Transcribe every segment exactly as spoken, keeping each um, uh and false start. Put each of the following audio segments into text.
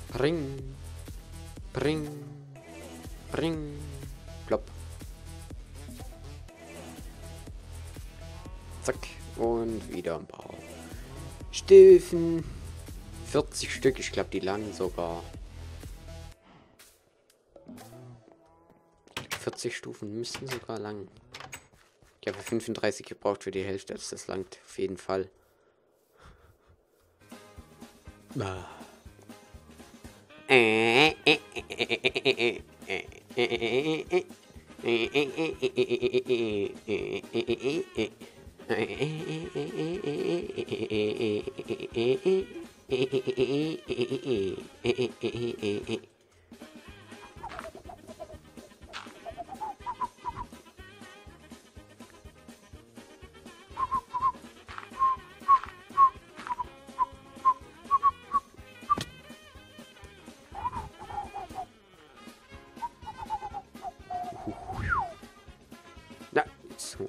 Bring. Bring. Bring. Plopp. Zack. Und wieder ein paar Stufen. vierzig Stück. Ich glaube, die landen sogar. vierzig Stufen müssten sogar lang. Ich habe fünfunddreißig gebraucht für die Hälfte. Das, das langt auf jeden Fall. Ah. Na, so.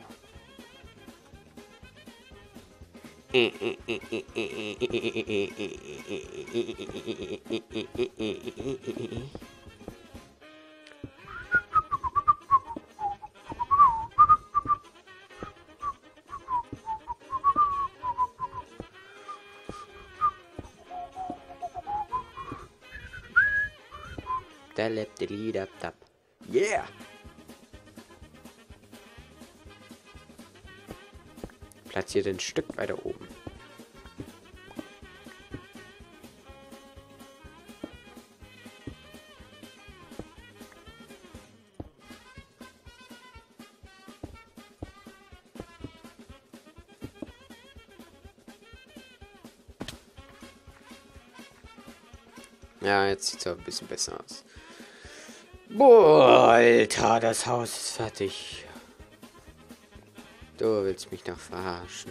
Da lebt der Lied ab, ab. Yeah! Platziert ein Stück weiter oben. Ja, jetzt sieht es ein bisschen besser aus. Boah, Alter, das Haus ist fertig. Du willst mich doch verarschen.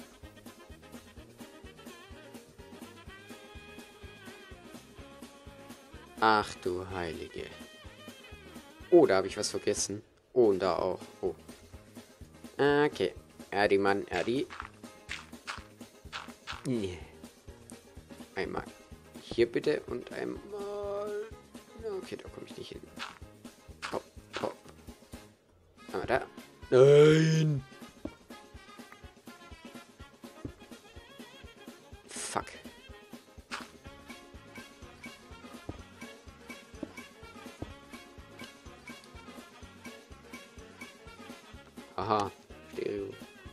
Ach du Heilige. Oh, da habe ich was vergessen. Oh, und da auch. Oh. Okay. Erdi, Mann, Erdi. Nee. Einmal. Hier bitte und einmal. Okay, da komme ich nicht hin. Hopp, hopp. Aber da. Nein! Fuck. Aha, Stereo.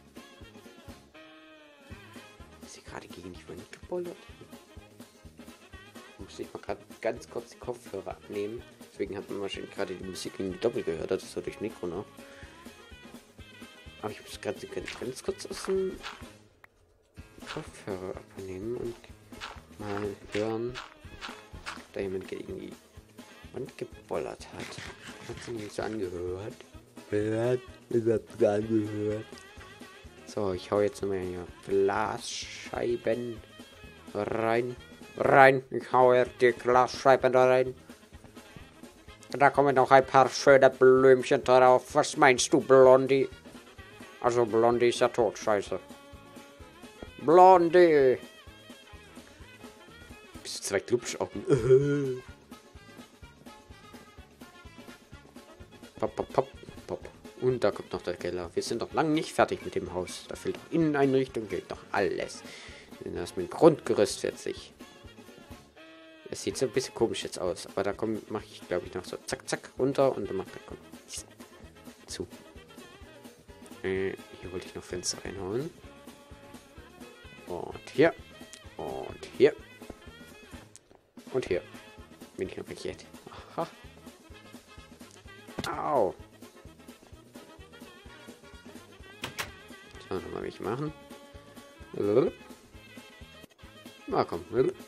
Ist sie gerade gegen die Wand gebollert? Muss ich mal gerade ganz kurz die Kopfhörer abnehmen. Deswegen hat man wahrscheinlich gerade die Musik in die Doppel gehört. Das ist so durch Mikro noch. Aber ich muss gerade ganz, ganz kurz aus dem Kopfhörer abnehmen und mal hören, ob da jemand gegen die Wand gebollert hat. Hat sie nicht so angehört. Hört, hat angehört. So, ich hau jetzt nochmal hier Glasscheiben rein. Rein. Ich hau hier die Glasscheiben da rein. Da kommen noch ein paar schöne Blümchen drauf. Was meinst du, Blondie? Also, Blondie ist ja tot, scheiße. Blondie! Bist du zwei Glubschaugen? Pop, pop, pop, pop. Und da kommt noch der Keller. Wir sind noch lange nicht fertig mit dem Haus. Da fehlt noch Inneneinrichtung, geht noch alles. Das mit dem Grundgerüst wird sich. Es sieht so ein bisschen komisch jetzt aus, aber da mache ich, glaube ich, noch so zack, zack, runter und dann macht er zu. Äh, hier wollte ich noch Fenster reinhauen. Und hier. Und hier. Und hier. Bin ich noch verkehrt. Aha. Au. So, nochmal will ich machen. Na komm.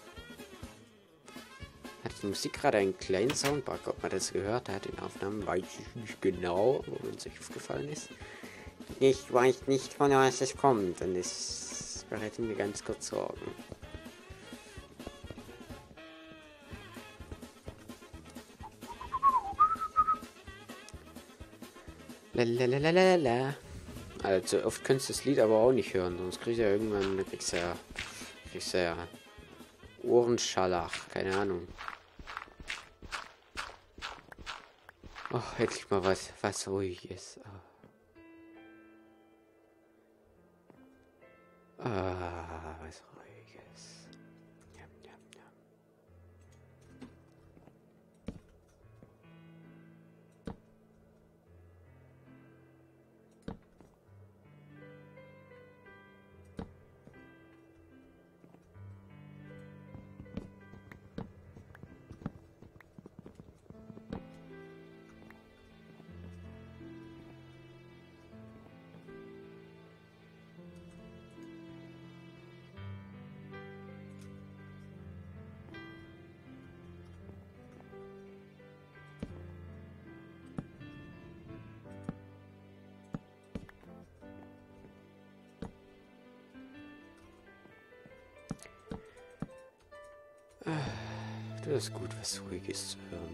Hat die Musik gerade einen kleinen Soundbug? Ob man das gehört hat in Aufnahmen, weiß ich nicht genau, wo uns aufgefallen ist. Ich weiß nicht, von was es kommt, und es bereitet mir ganz kurz Sorgen. Lalalala. Also oft kannst du das Lied aber auch nicht hören, sonst kriegst du ja irgendwann, kriegst du ja, kriegst du ja Ohrenschallach, keine Ahnung. Oh, endlich mal was, was ruhig ist. Oh. Ah, was ruhiges. Jam, jam, jam. Das ist gut, was Ruhiges zu hören.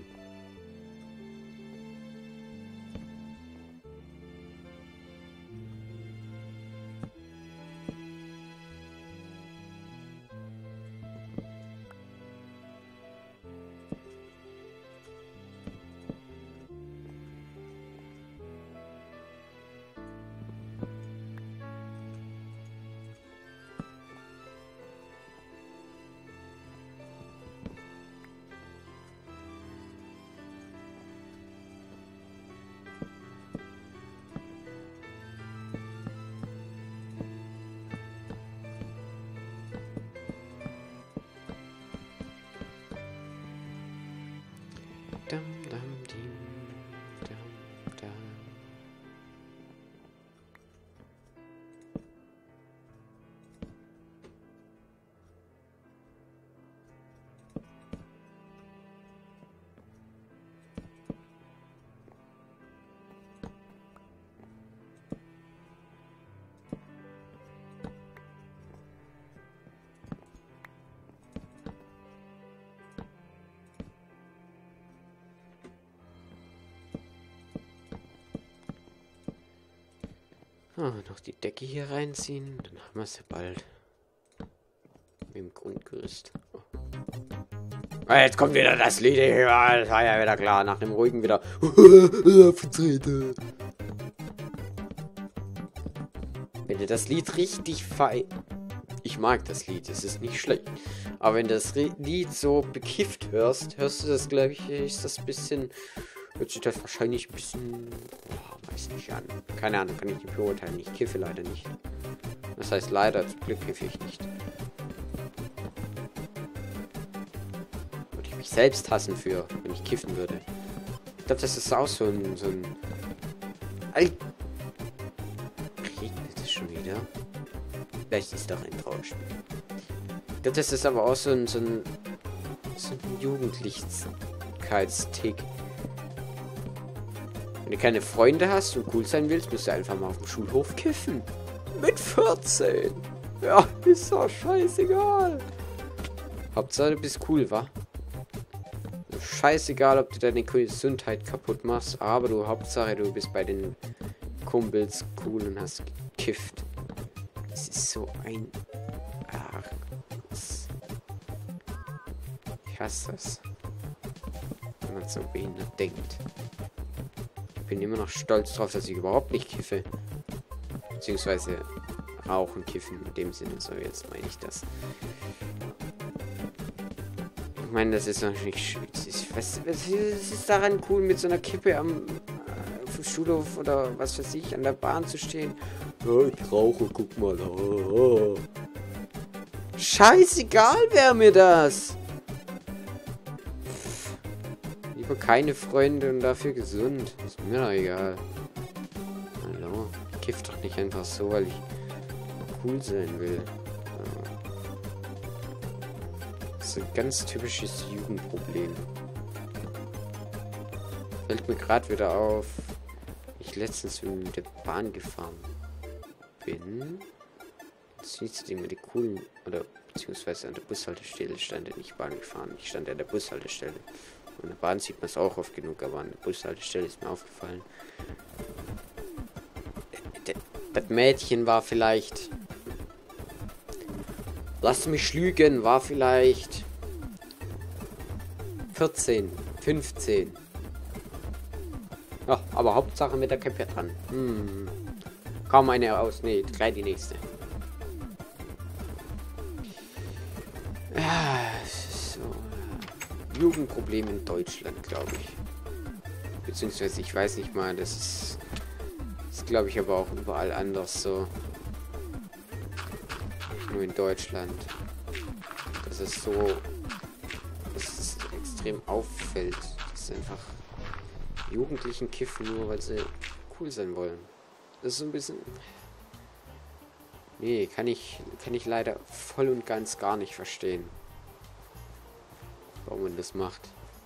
Dum, dum, dim, dum, dum. Ah, noch die Decke hier reinziehen, dann haben wir es ja bald. Mit dem Grundgerüst. Oh. Ah, jetzt kommt wieder das Lied. Das war ja wieder klar. Nach dem ruhigen wieder. Wenn du das Lied richtig fei... Ich mag das Lied, es ist nicht schlecht. Aber wenn du das Lied so bekifft hörst, hörst du das, glaube ich, ist das ein bisschen... Hört sich das wahrscheinlich ein bisschen... Oh, weiß nicht an. Keine Ahnung, kann ich nicht beurteilen. Ich kiffe leider nicht. Das heißt leider, zum Glück kiffe ich nicht. Würde ich mich selbst hassen für, wenn ich kiffen würde. Ich glaube, das ist auch so ein... So ein Al Regnet es schon wieder? Vielleicht ist doch ein Trauerspiel. Ich glaube, das ist aber auch so ein... So ein, so ein Jugendlichkeitstick. Wenn du keine Freunde hast und cool sein willst, musst du einfach mal auf dem Schulhof kiffen. Mit vierzehn. Ja, ist doch scheißegal. Hauptsache, du bist cool, wa? Scheißegal, ob du deine Gesundheit kaputt machst, aber du, Hauptsache, du bist bei den Kumpels cool und hast gekifft. Das ist so ein... Ach, ich hasse das. Wenn man so behindert denkt. Ich bin immer noch stolz drauf, dass ich überhaupt nicht kiffe. Beziehungsweise rauchen, kiffen in dem Sinne. So, jetzt meine ich das. Ich meine, das ist natürlich... Was, was ist daran cool, mit so einer Kippe am äh, Schulhof oder was weiß ich, an der Bahn zu stehen? Oh, ich rauche, guck mal. Oh, oh. Scheißegal, wer mir das. Lieber keine Freunde und dafür gesund. Ist mir doch egal. Hallo. Ich kiff doch nicht einfach so, weil ich cool sein will. Das ist ein ganz typisches Jugendproblem. Fällt mir gerade wieder auf, ich letztens mit der Bahn gefahren bin. Siehst du immer die coolen, oder beziehungsweise an der Bushaltestelle stand er nicht Bahn gefahren. Ich stand an der Bushaltestelle. An der Bahn sieht man es auch oft genug, aber an der Bushaltestelle ist mir aufgefallen. Das Mädchen war vielleicht Lass mich lügen, war vielleicht vierzehn, fünfzehn. Ja, aber Hauptsache mit der Cap dran. Hm. Kaum eine aus. Nee, gleich die nächste. Ja, so. Jugendproblem in Deutschland, glaube ich. Beziehungsweise, ich weiß nicht mal, das ist, ist glaube ich, aber auch überall anders so. Nicht nur in Deutschland. Das ist so, dass es extrem auffällt, dass einfach Jugendlichen kiffen, nur weil sie cool sein wollen. Das ist so ein bisschen... Nee, kann ich, kann ich leider voll und ganz gar nicht verstehen, warum man das macht.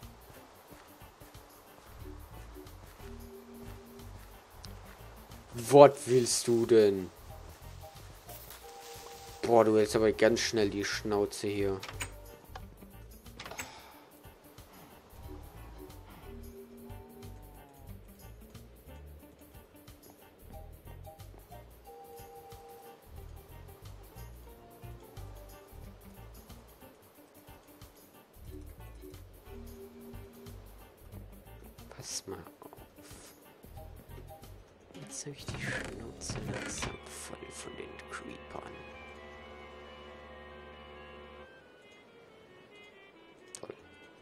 Was willst du denn? Boah, du hältst aber ganz schnell die Schnauze hier. Pass mal auf. Jetzt habe ich die Schnauze langsam voll von den Creepern. Toll.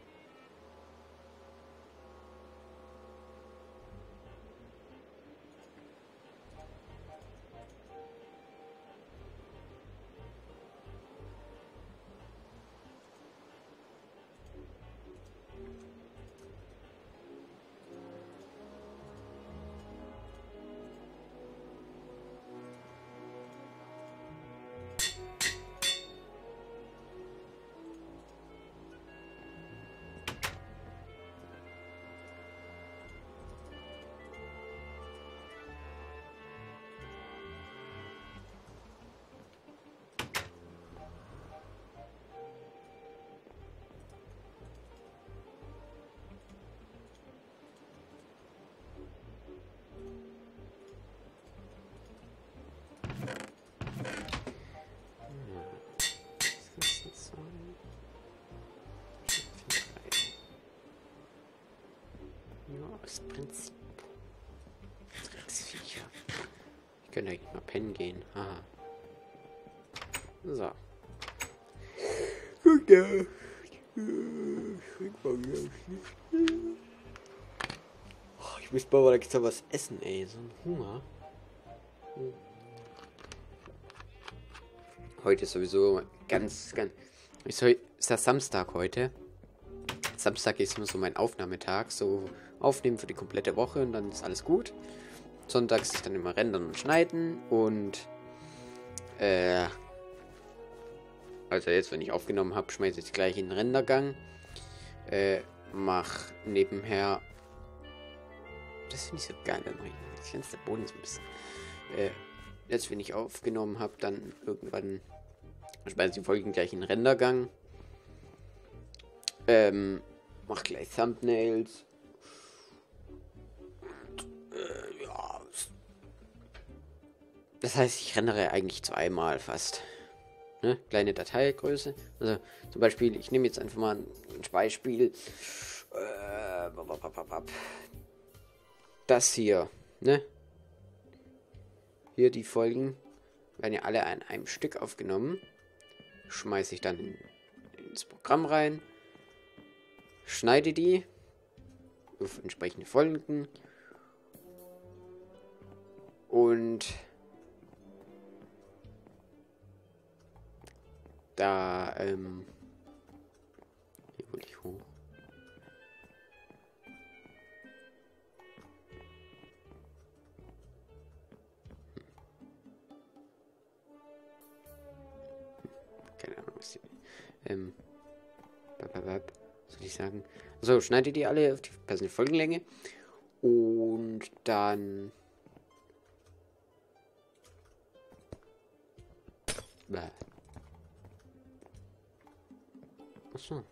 Ja, das Prinzip. Drecksviecher. Ich könnte eigentlich mal pennen gehen. Haha. So. Gute. Ich muss mal jetzt was essen, ey. So ein Hunger. Heute ist sowieso ganz, ganz... Ist, heu ist das Samstag heute. Samstag ist immer so mein Aufnahmetag. So aufnehmen für die komplette Woche und dann ist alles gut. Sonntags ist dann immer rendern und schneiden. Und... Äh... Also jetzt, wenn ich aufgenommen habe, schmeiße ich gleich in den Rendergang. Äh, mach nebenher... Das finde ich so geil, dann ich der Boden so ein bisschen... Äh, jetzt, wenn ich aufgenommen habe, dann irgendwann... schmeiße die Folgen gleich in den Rendergang. Ähm... Mach gleich Thumbnails. Äh, ja. Das heißt, ich rendere eigentlich zweimal fast. Ne? Kleine Dateigröße. Also zum Beispiel, ich nehme jetzt einfach mal ein Beispiel. Äh, das hier. Ne? Hier die Folgen werden ja alle an einem Stück aufgenommen. Schmeiße ich dann in, ins Programm rein. Schneide die auf entsprechende Folgen und da ähm hier hole ich hoch. Keine Ahnung, was die, ähm soll ich sagen? So, schneide die alle auf die passende Folgenlänge. Und dann... Bäh. Achso,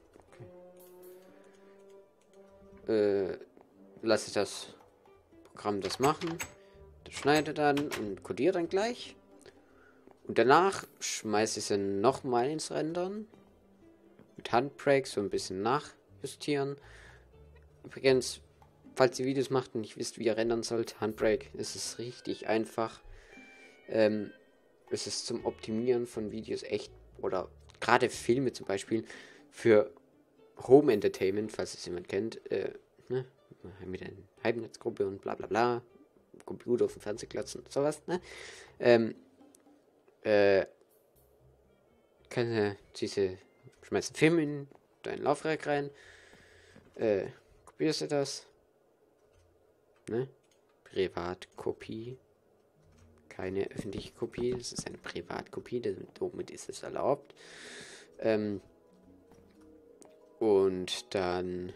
okay. Äh, lasse ich das Programm das machen. Das schneide dann und codiere dann gleich. Und danach schmeiße ich sie nochmal ins Rendern. Mit Handbrake so ein bisschen nachjustieren. Übrigens, falls ihr Videos macht und nicht wisst, wie ihr rendern sollt, Handbrake, ist es richtig einfach. Ähm, es ist zum Optimieren von Videos echt, oder gerade Filme zum Beispiel, für Home Entertainment, falls es jemand kennt, äh, ne? Mit einer Heimnetzgruppe und bla bla bla, Computer auf dem Fernseher klatschen, sowas, ne? Ähm, äh, kann äh, diese, schmeißt einen Film in dein Laufwerk rein, äh, kopierst du das, ne? Privatkopie, keine öffentliche Kopie, das ist eine Privatkopie, somit ist es erlaubt. Ähm, und dann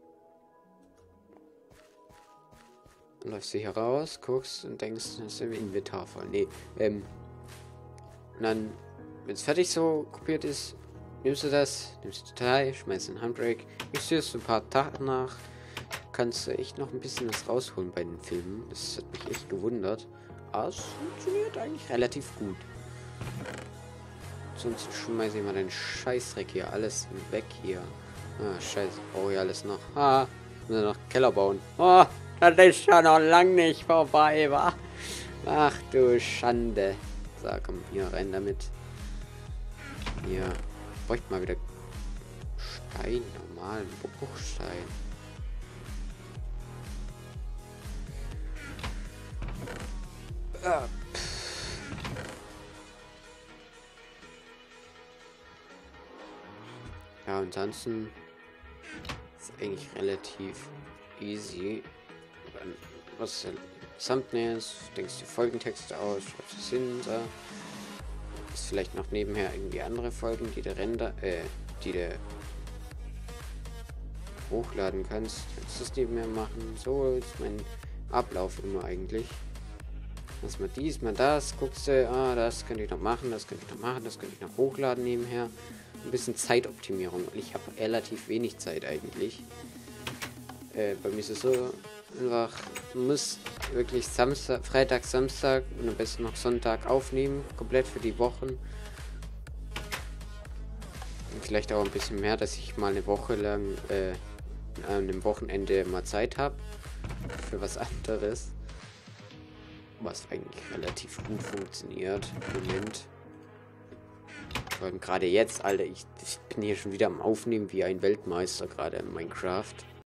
läufst du hier raus, guckst und denkst, das ist im Inventar voll. Nee, ähm, und dann, wenn es fertig so kopiert ist, nimmst du das, nimmst die Datei, schmeißt in Handbrake, justierst ein paar Tage nach, kannst du echt noch ein bisschen was rausholen bei den Filmen. Das hat mich echt gewundert. Aber es funktioniert eigentlich relativ gut. Sonst schmeiße ich mal den Scheißdreck hier alles weg hier. Ah, scheiße, ich brauche hier alles noch. Ah, muss noch Keller bauen. Oh, das ist schon noch lang nicht vorbei, wa? Ach du Schande. So, komm, hier rein damit. Hier. Ich bräuchte mal wieder Stein, normalen Bruchstein. Ah, ja, ansonsten ist eigentlich relativ easy. Was ist Thumbnails, denkst du Folgentexte aus, schreibst es hin, da ist vielleicht noch nebenher irgendwie andere Folgen, die du render, äh, die du hochladen kannst. Kannst du das nebenher machen? So ist mein Ablauf immer eigentlich. Lass mal dies, mal das, guckst du, ah, das könnte ich noch machen, das könnte ich noch machen, das könnte ich noch hochladen nebenher. Ein bisschen Zeitoptimierung. Ich habe relativ wenig Zeit eigentlich. Äh, bei mir ist es so einfach, man muss wirklich Samstag, Freitag, Samstag und am besten noch Sonntag aufnehmen, komplett für die Wochen. Und vielleicht auch ein bisschen mehr, dass ich mal eine Woche lang äh, an einem Wochenende mal Zeit habe für was anderes. Was eigentlich relativ gut funktioniert im Moment. Vor allem gerade jetzt, Alter, ich, ich bin hier schon wieder am Aufnehmen wie ein Weltmeister gerade in Minecraft.